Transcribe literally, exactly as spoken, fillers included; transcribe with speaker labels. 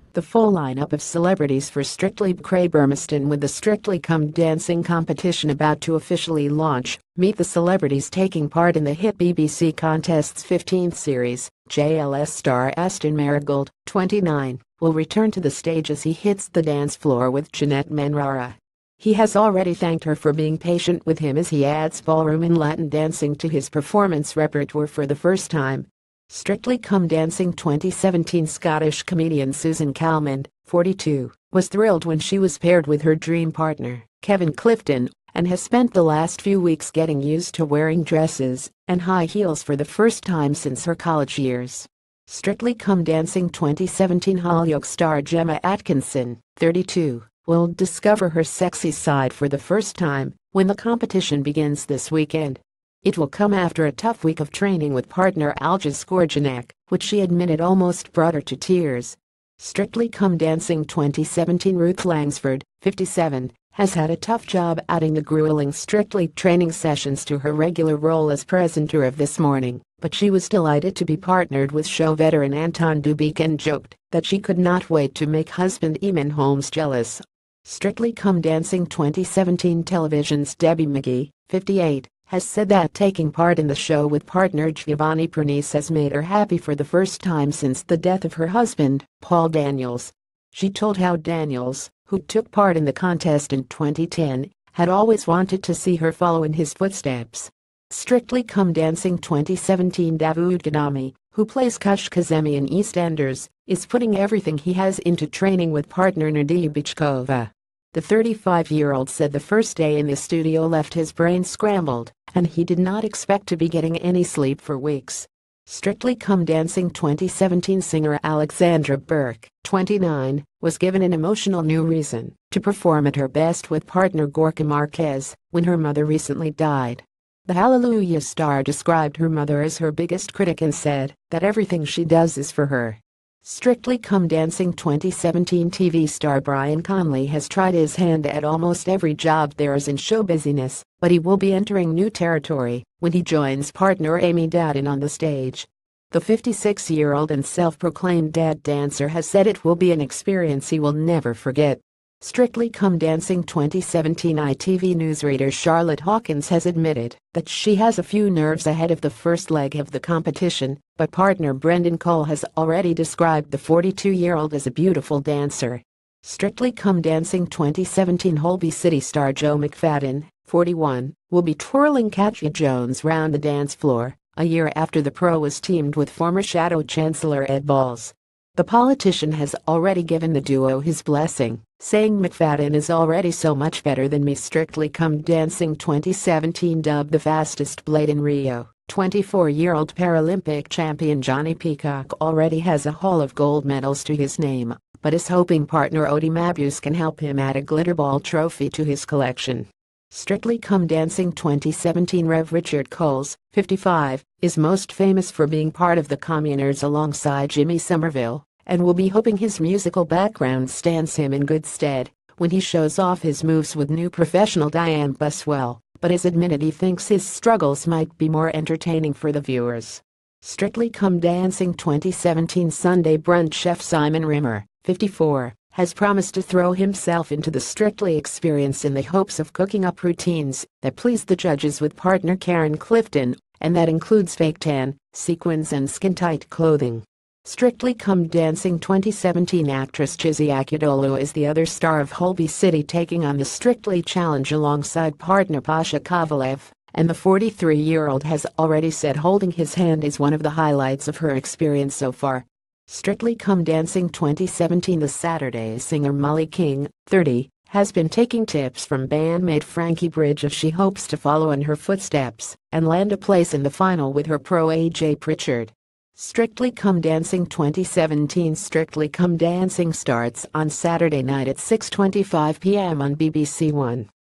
Speaker 1: The full lineup of celebrities for Strictly Bray Burmeston with the Strictly Come Dancing competition about to officially launch. Meet the celebrities taking part in the hit B B C Contest's fifteenth series. J L S star Aston Marigold, twenty-nine, will return to the stage as he hits the dance floor with Jeanette Manrara. He has already thanked her for being patient with him as he adds ballroom and Latin dancing to his performance repertoire for the first time. Strictly Come Dancing twenty seventeen Scottish comedian Susan Calmond, forty-two, was thrilled when she was paired with her dream partner, Kevin Clifton, and has spent the last few weeks getting used to wearing dresses and high heels for the first time since her college years. Strictly Come Dancing twenty seventeen Hollyoaks star Gemma Atkinson, thirty-two, will discover her sexy side for the first time when the competition begins this weekend. It will come after a tough week of training with partner Alja Skorjanek, which she admitted almost brought her to tears. Strictly Come Dancing twenty seventeen Ruth Langsford, fifty-seven, has had a tough job adding the grueling Strictly training sessions to her regular role as presenter of This Morning, but she was delighted to be partnered with show veteran Anton Dubik and joked that she could not wait to make husband Eamonn Holmes jealous. Strictly Come Dancing twenty seventeen television's Debbie McGee, fifty-eight, has said that taking part in the show with partner Giovanni Pernice has made her happy for the first time since the death of her husband, Paul Daniels. She told how Daniels, who took part in the contest in twenty ten, had always wanted to see her follow in his footsteps. Strictly Come Dancing twenty seventeen Davud Gadami, who plays Kush Kazemi in EastEnders, is putting everything he has into training with partner Nadia Bichkova. The thirty-five-year-old said the first day in the studio left his brain scrambled, and he did not expect to be getting any sleep for weeks. Strictly Come Dancing twenty seventeen singer Alexandra Burke, twenty-nine, was given an emotional new reason to perform at her best with partner Gorka Marquez when her mother recently died. The Hallelujah star described her mother as her biggest critic and said that everything she does is for her. Strictly Come Dancing twenty seventeen T V star Brian Conley has tried his hand at almost every job there is in show business, but he will be entering new territory when he joins partner Amy Dadden on the stage. The fifty-six-year-old and self-proclaimed dad dancer has said it will be an experience he will never forget. Strictly Come Dancing twenty seventeen I T V newsreader Charlotte Hawkins has admitted that she has a few nerves ahead of the first leg of the competition, but partner Brendan Cole has already described the forty-two-year-old as a beautiful dancer. Strictly Come Dancing twenty seventeen Holby City star Joe McFadden, forty-one, will be twirling Katya Jones round the dance floor, a year after the pro was teamed with former Shadow Chancellor Ed Balls. The politician has already given the duo his blessing, saying McFadden is already so much better than me. Strictly Come Dancing twenty seventeen dubbed the fastest blade in Rio, twenty-four-year-old Paralympic champion Johnny Peacock already has a haul of gold medals to his name, but is hoping partner Odi Mabuse can help him add a glitterball trophy to his collection. Strictly Come Dancing twenty seventeen Rev Richard Coles, fifty-five, is most famous for being part of the Communers alongside Jimmy Somerville, and will be hoping his musical background stands him in good stead when he shows off his moves with new professional Diane Buswell, but has admitted he thinks his struggles might be more entertaining for the viewers. Strictly Come Dancing twenty seventeen Sunday brunch chef Simon Rimmer, fifty-four, has promised to throw himself into the Strictly experience in the hopes of cooking up routines that please the judges with partner Karen Clifton, and that includes fake tan, sequins and skin-tight clothing. Strictly Come Dancing twenty seventeen actress Chizzy Akudolu is the other star of Holby City taking on the Strictly Challenge alongside partner Pasha Kovalev, and the forty-three-year-old has already said holding his hand is one of the highlights of her experience so far. Strictly Come Dancing twenty seventeen The Saturday singer Molly King, thirty, has been taking tips from bandmate Frankie Bridge as she hopes to follow in her footsteps and land a place in the final with her pro A J Pritchard. Strictly Come Dancing twenty seventeen Strictly Come Dancing starts on Saturday night at six twenty-five p m on B B C One.